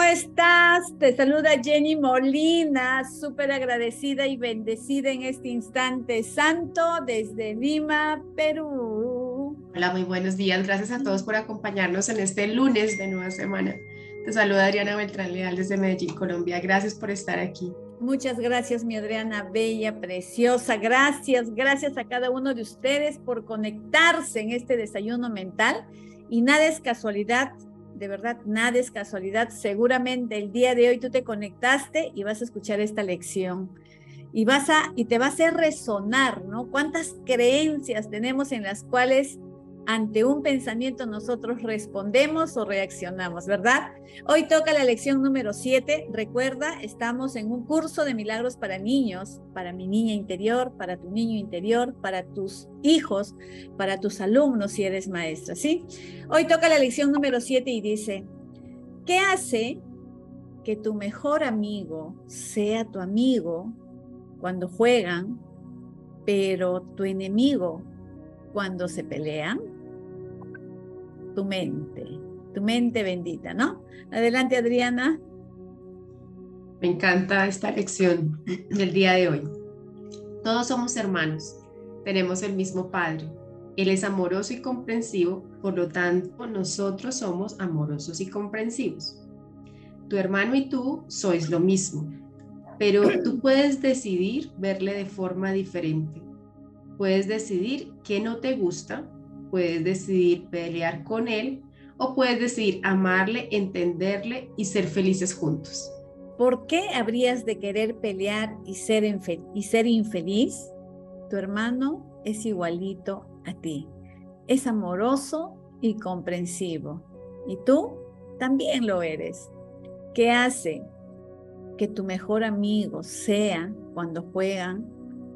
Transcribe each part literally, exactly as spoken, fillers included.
estás? Te saluda Jenny Molina, súper agradecida y bendecida en este instante santo desde Lima, Perú. Hola, muy buenos días. Gracias a todos por acompañarnos en este lunes de nueva semana. Te saluda Adriana Beltrán Leal desde Medellín, Colombia. Gracias por estar aquí. Muchas gracias, mi Adriana, bella, preciosa. Gracias, gracias a cada uno de ustedes por conectarse en este desayuno mental. Y nada es casualidad, de verdad, nada es casualidad. Seguramente el día de hoy tú te conectaste y vas a escuchar esta lección. Y vas a, y te va a hacer resonar, ¿no? ¿Cuántas creencias tenemos en las cuales ante un pensamiento nosotros respondemos o reaccionamos, ¿verdad? Hoy toca la lección número siete. Recuerda, estamos en un curso de milagros para niños, para mi niña interior, para tu niño interior, para tus hijos, para tus alumnos si eres maestra, ¿sí? Hoy toca la lección número siete y dice, ¿qué hace que tu mejor amigo sea tu amigo cuando juegan, pero tu enemigo cuando se pelean? Tu mente, tu mente bendita, ¿no? Adelante, Adriana. Me encanta esta lección del día de hoy. Todos somos hermanos, tenemos el mismo Padre. Él es amoroso y comprensivo, por lo tanto, nosotros somos amorosos y comprensivos. Tu hermano y tú sois lo mismo, pero tú puedes decidir verle de forma diferente. Puedes decidir qué no te gusta, puedes decidir pelear con él o puedes decidir amarle, entenderle y ser felices juntos. ¿Por qué habrías de querer pelear y ser, y ser infeliz? Tu hermano es igualito a ti. Es amoroso y comprensivo. Y tú también lo eres. ¿Qué hace que tu mejor amigo sea cuando juegan,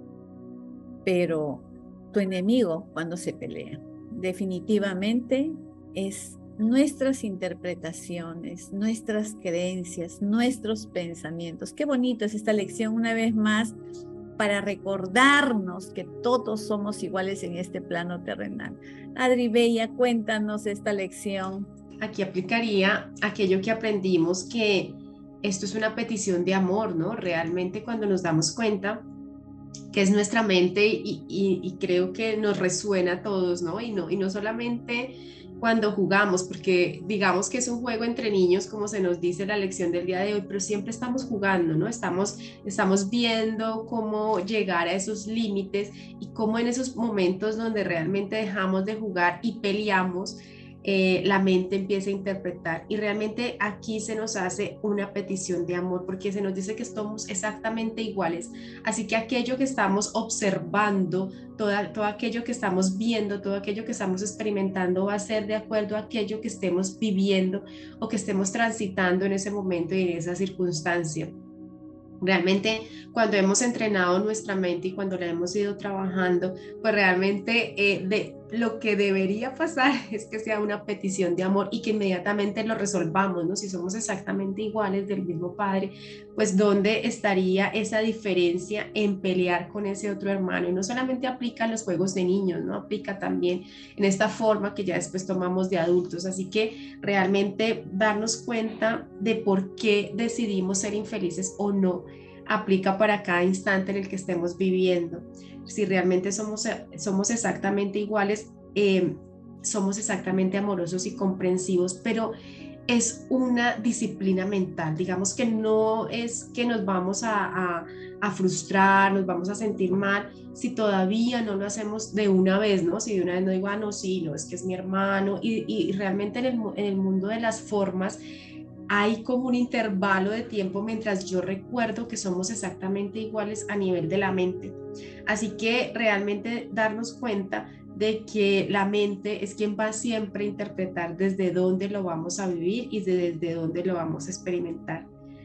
pero tu enemigo cuando se pelean? Definitivamente es nuestras interpretaciones, nuestras creencias, nuestros pensamientos. Qué bonito es esta lección una vez más para recordarnos que todos somos iguales en este plano terrenal. Adri Bella, cuéntanos esta lección. Aquí aplicaría aquello que aprendimos, que esto es una petición de amor, ¿no? Realmente cuando nos damos cuenta que es nuestra mente y, y, y creo que nos resuena a todos, ¿no? Y no, y no solamente cuando jugamos, porque digamos que es un juego entre niños, como se nos dice en la lección del día de hoy, pero siempre estamos jugando, ¿no? Estamos, estamos viendo cómo llegar a esos límites y cómo en esos momentos donde realmente dejamos de jugar y peleamos, eh, la mente empieza a interpretar y realmente aquí se nos hace una petición de amor porque se nos dice que somos exactamente iguales, así que aquello que estamos observando, toda, todo aquello que estamos viendo, todo aquello que estamos experimentando va a ser de acuerdo a aquello que estemos viviendo o que estemos transitando en ese momento y en esa circunstancia. Realmente cuando hemos entrenado nuestra mente y cuando la hemos ido trabajando, pues realmente eh, de, lo que debería pasar es que sea una petición de amor y que inmediatamente lo resolvamos, ¿no? Si somos exactamente iguales del mismo padre, pues ¿dónde estaría esa diferencia en pelear con ese otro hermano? Y no solamente aplica en los juegos de niños, ¿no? Aplica también en esta forma que ya después tomamos de adultos. Así que realmente darnos cuenta de por qué decidimos ser infelices o no aplica para cada instante en el que estemos viviendo. Si realmente somos, somos exactamente iguales, eh, somos exactamente amorosos y comprensivos, pero es una disciplina mental. Digamos que no es que nos vamos a, a, a frustrar, nos vamos a sentir mal si todavía no lo hacemos de una vez, ¿no? Si de una vez no digo, ah, no, sí, no, es que es mi hermano. Y, y realmente en el, en el mundo de las formas, hay como un intervalo de tiempo mientras yo recuerdo que somos exactamente iguales a nivel de la mente. Así que realmente darnos cuenta de que la mente es quien va siempre a interpretar desde dónde lo vamos a vivir y desde dónde lo vamos a experimentar.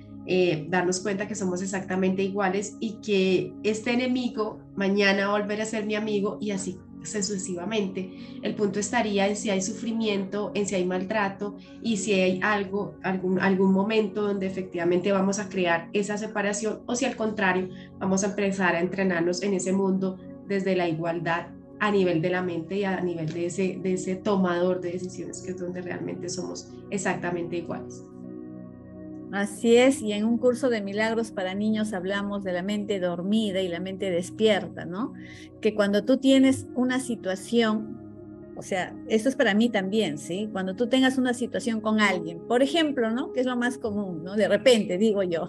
Eh, darnos cuenta que somos exactamente iguales y que este enemigo mañana volverá a ser mi amigo y así sucesivamente. El punto estaría en si hay sufrimiento, en si hay maltrato y si hay algo, algún, algún momento donde efectivamente vamos a crear esa separación o si al contrario vamos a empezar a entrenarnos en ese mundo desde la igualdad a nivel de la mente y a nivel de ese, de ese tomador de decisiones que es donde realmente somos exactamente iguales. Así es, y en un curso de milagros para niños hablamos de la mente dormida y la mente despierta, ¿no? Que cuando tú tienes una situación, o sea, eso es para mí también, ¿sí? Cuando tú tengas una situación con alguien, por ejemplo, ¿no? Que es lo más común, ¿no? De repente, digo yo,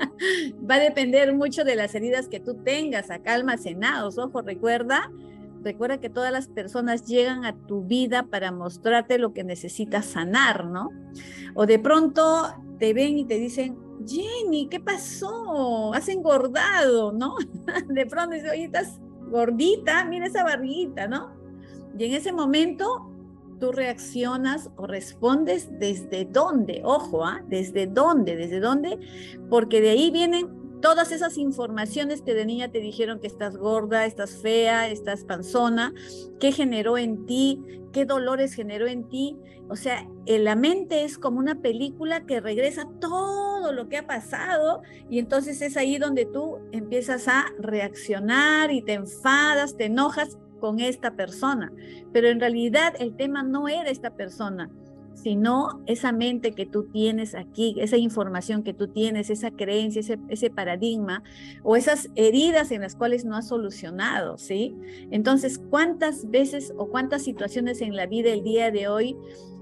va a depender mucho de las heridas que tú tengas acá almacenados. Ojo, recuerda, recuerda que todas las personas llegan a tu vida para mostrarte lo que necesitas sanar, ¿no? O de pronto te ven y te dicen, Jenny, ¿qué pasó? Has engordado, ¿no? De pronto dices, oye, estás gordita, mira esa barriguita, ¿no? Y en ese momento tú reaccionas o respondes desde dónde, ojo, ¿ah? ¿Desde dónde? ¿Desde dónde? Porque de ahí vienen todas esas informaciones que de niña te dijeron que estás gorda, estás fea, estás panzona, qué generó en ti, qué dolores generó en ti. O sea, la mente es como una película que regresa todo lo que ha pasado y entonces es ahí donde tú empiezas a reaccionar y te enfadas, te enojas con esta persona. Pero en realidad el tema no era esta persona, sino esa mente que tú tienes aquí, esa información que tú tienes, esa creencia, ese, ese paradigma o esas heridas en las cuales no has solucionado, ¿sí? Entonces, ¿cuántas veces o cuántas situaciones en la vida el día de hoy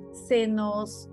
se nos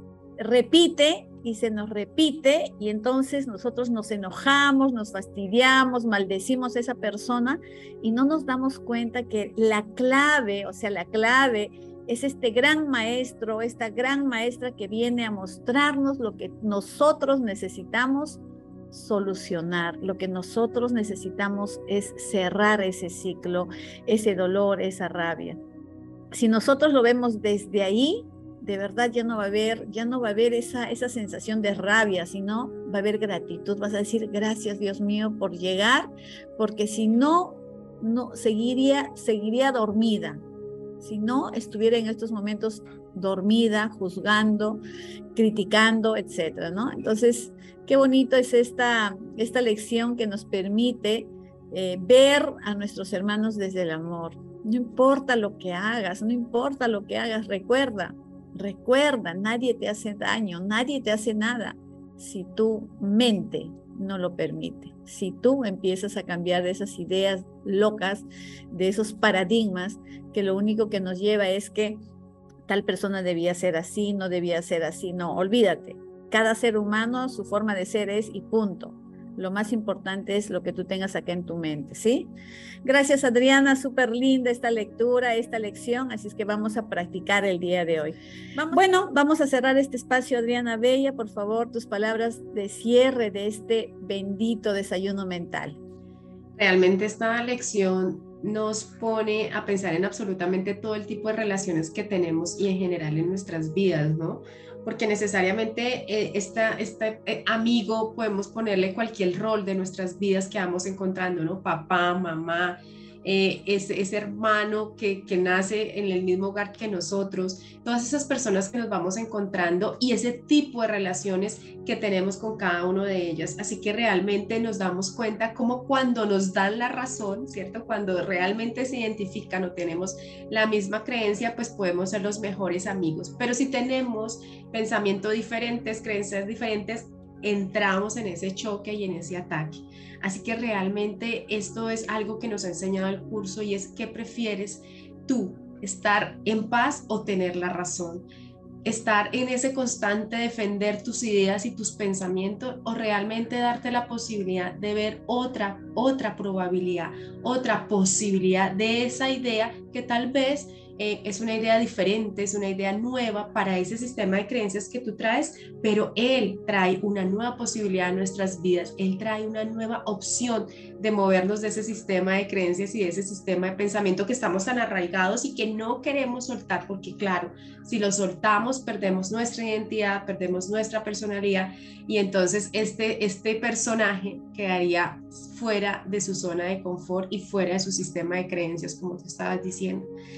repite y se nos repite y entonces nosotros nos enojamos, nos fastidiamos, maldecimos a esa persona y no nos damos cuenta que la clave, o sea, la clave es este gran maestro, esta gran maestra que viene a mostrarnos lo que nosotros necesitamos solucionar, lo que nosotros necesitamos es cerrar ese ciclo, ese dolor, esa rabia. Si nosotros lo vemos desde ahí, de verdad ya no va a haber, ya no va a haber esa, esa sensación de rabia, sino va a haber gratitud. Vas a decir, gracias Dios mío por llegar, porque si no, no seguiría, seguiría dormida. Si no, estuviera en estos momentos dormida, juzgando, criticando, etcétera, ¿no? Entonces, qué bonito es esta, esta lección que nos permite eh, ver a nuestros hermanos desde el amor. No importa lo que hagas, no importa lo que hagas, recuerda, recuerda, nadie te hace daño, nadie te hace nada si tu mente no lo permite. Si tú empiezas a cambiar de esas ideas locas, de esos paradigmas, que lo único que nos lleva es que tal persona debía ser así, no debía ser así, no, olvídate. Cada ser humano, su forma de ser es y punto. Lo más importante es lo que tú tengas acá en tu mente, ¿sí? Gracias, Adriana, súper linda esta lectura, esta lección, así es que vamos a practicar el día de hoy. Vamos. Bueno, vamos a cerrar este espacio, Adriana Bella, por favor, tus palabras de cierre de este bendito desayuno mental. Realmente esta lección nos pone a pensar en absolutamente todo el tipo de relaciones que tenemos y en general en nuestras vidas, ¿no? Porque necesariamente eh, esta, este eh, amigo podemos ponerle cualquier rol de nuestras vidas que vamos encontrando, ¿no? Papá, mamá, eh, ese, ese hermano que, que nace en el mismo hogar que nosotros, todas esas personas que nos vamos encontrando y ese tipo de relaciones que tenemos con cada uno de ellas. Así que realmente nos damos cuenta como cuando nos dan la razón, ¿cierto? Cuando realmente se identifican o tenemos la misma creencia, pues podemos ser los mejores amigos. Pero si tenemos pensamientos diferentes, creencias diferentes, entramos en ese choque y en ese ataque. Así que realmente esto es algo que nos ha enseñado el curso y es ¿qué prefieres tú? ¿Estar en paz o tener la razón? ¿Estar en ese constante defender tus ideas y tus pensamientos o realmente darte la posibilidad de ver otra, otra probabilidad, otra posibilidad de esa idea que tal vez Eh, es una idea diferente, es una idea nueva para ese sistema de creencias que tú traes, pero él trae una nueva posibilidad a nuestras vidas, él trae una nueva opción de movernos de ese sistema de creencias y de ese sistema de pensamiento que estamos tan arraigados y que no queremos soltar, porque claro, si lo soltamos perdemos nuestra identidad, perdemos nuestra personalidad y entonces este, este personaje quedaría fuera de su zona de confort y fuera de su sistema de creencias, como te estabas diciendo. Así que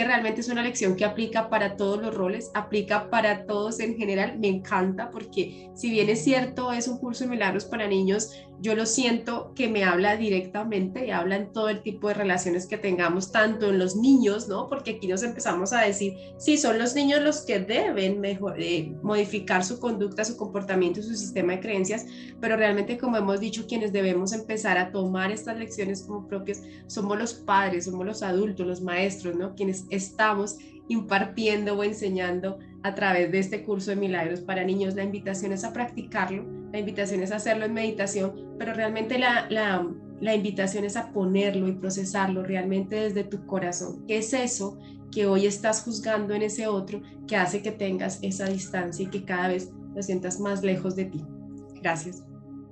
que realmente es una lección que aplica para todos los roles, aplica para todos en general. Me encanta porque si bien es cierto, es un curso de milagros para niños, yo lo siento que me habla directamente y habla en todo el tipo de relaciones que tengamos, tanto en los niños, ¿no? Porque aquí nos empezamos a decir, sí, son los niños los que deben mejor, eh, modificar su conducta, su comportamiento, su sistema de creencias, pero realmente, como hemos dicho, quienes debemos empezar a tomar estas lecciones como propias somos los padres, somos los adultos, los maestros, ¿no? Quienes estamos impartiendo o enseñando a través de este curso de milagros para niños. La invitación es a practicarlo, la invitación es a hacerlo en meditación, pero realmente la, la, la invitación es a ponerlo y procesarlo realmente desde tu corazón. ¿Qué es eso que hoy estás juzgando en ese otro que hace que tengas esa distancia y que cada vez lo sientas más lejos de ti? Gracias.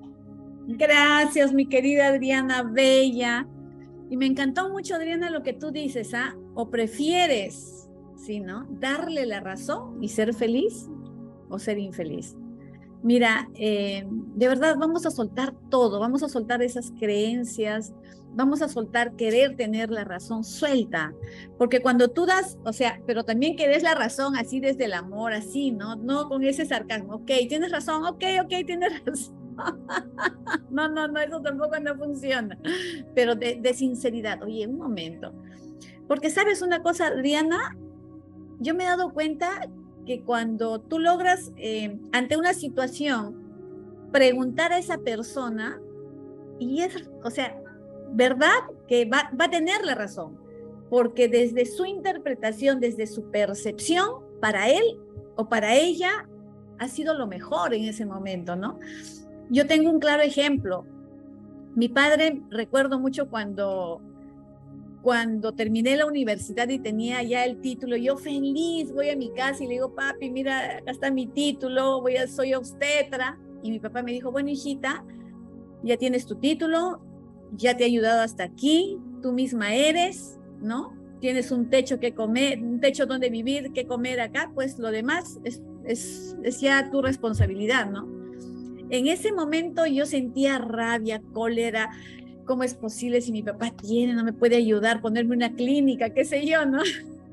Gracias, mi querida Adriana Bella. Y me encantó mucho, Adriana, lo que tú dices, ¿ah? O prefieres, ¿sí, no? Darle la razón y ser feliz o ser infeliz. Mira, eh, de verdad vamos a soltar todo, vamos a soltar esas creencias, vamos a soltar querer tener la razón, suelta, porque cuando tú das, o sea, pero también que des la razón así desde el amor, así, ¿no? No con ese sarcasmo, ok, tienes razón, ok, ok, tienes razón. No, no, no, eso tampoco no funciona, pero de, de sinceridad, oye, un momento, porque sabes una cosa, Adriana, yo me he dado cuenta que cuando tú logras, eh, ante una situación, preguntar a esa persona, y es, o sea, ¿verdad? Que va, va a tener la razón, porque desde su interpretación, desde su percepción, para él o para ella, ha sido lo mejor en ese momento, ¿no? Yo tengo un claro ejemplo. Mi padre, recuerdo mucho cuando... Cuando terminé la universidad y tenía ya el título, yo feliz voy a mi casa y le digo, papi, mira, acá está mi título, voy a, soy obstetra. Y mi papá me dijo, bueno, hijita, ya tienes tu título, ya te he ayudado hasta aquí, tú misma eres, ¿no? Tienes un techo que comer, un techo donde vivir, que comer acá, pues lo demás es, es, es ya tu responsabilidad, ¿no? En ese momento yo sentía rabia, cólera. ¿Cómo es posible si mi papá tiene, no me puede ayudar, ponerme una clínica, qué sé yo, ¿no?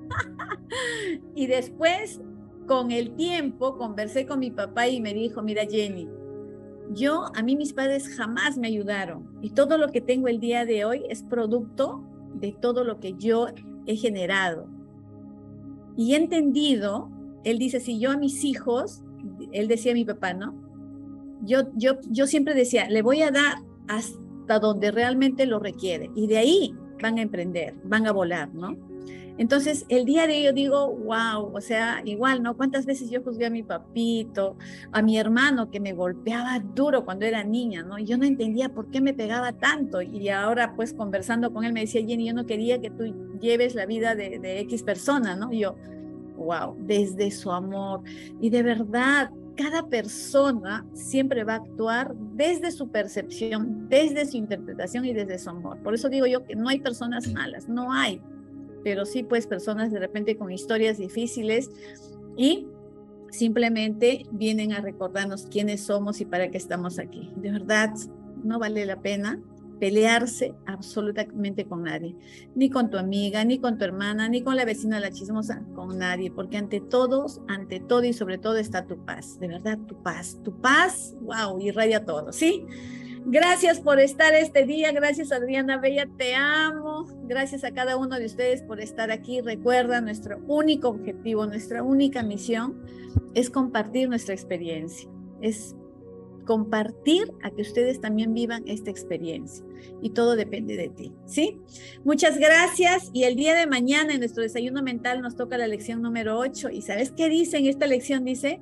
Y después, con el tiempo, conversé con mi papá y me dijo, mira, Jenny, yo, a mí mis padres jamás me ayudaron y todo lo que tengo el día de hoy es producto de todo lo que yo he generado. Y he entendido, él dice, si yo a mis hijos, él decía a mi papá, ¿no? Yo, yo, yo siempre decía, le voy a dar hasta donde realmente lo requiere y de ahí van a emprender, van a volar, ¿no? Entonces el día de hoy yo digo, wow, o sea, igual, ¿no? ¿Cuántas veces yo juzgué a mi papito, a mi hermano que me golpeaba duro cuando era niña, ¿no? Y yo no entendía por qué me pegaba tanto y ahora pues conversando con él me decía, Jenny, yo no quería que tú lleves la vida de, de X persona, ¿no? Y yo, wow, desde su amor y de verdad, cada persona siempre va a actuar desde su percepción, desde su interpretación y desde su amor. Por eso digo yo que no hay personas malas, no hay, pero sí pues personas de repente con historias difíciles y simplemente vienen a recordarnos quiénes somos y para qué estamos aquí. De verdad, no vale la pena pelearse absolutamente con nadie, ni con tu amiga, ni con tu hermana, ni con la vecina la chismosa, con nadie, porque ante todos, ante todo y sobre todo está tu paz, de verdad, tu paz, tu paz, wow, irradia todo, ¿sí? Gracias por estar este día, gracias Adriana Bella, te amo, gracias a cada uno de ustedes por estar aquí. Recuerda, nuestro único objetivo, nuestra única misión es compartir nuestra experiencia, es compartir a que ustedes también vivan esta experiencia y todo depende de ti, ¿sí? Muchas gracias y el día de mañana en nuestro desayuno mental nos toca la lección número ocho y ¿sabes qué dice en esta lección? Dice,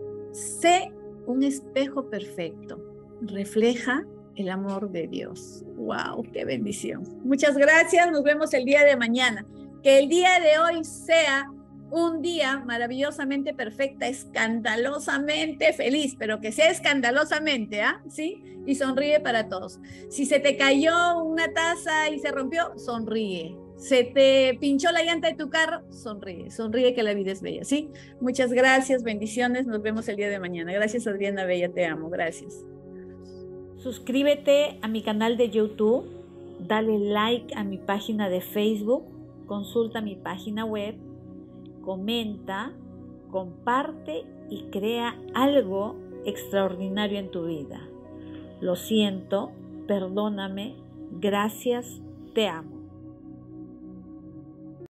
sé un espejo perfecto, refleja el amor de Dios. ¡Wow! ¡Qué bendición! Muchas gracias, nos vemos el día de mañana. Que el día de hoy sea un día maravillosamente perfecta, escandalosamente feliz, pero que sea escandalosamente, ¿ah? ¿Sí? Y sonríe para todos. Si se te cayó una taza y se rompió, sonríe. Se te pinchó la llanta de tu carro, sonríe. Sonríe que la vida es bella, ¿sí? Muchas gracias, bendiciones, nos vemos el día de mañana. Gracias, Adriana Bella, te amo, gracias. Suscríbete a mi canal de YouTube, dale like a mi página de Facebook consulta mi página web, comenta, comparte y crea algo extraordinario en tu vida. Lo siento, perdóname, gracias, te amo.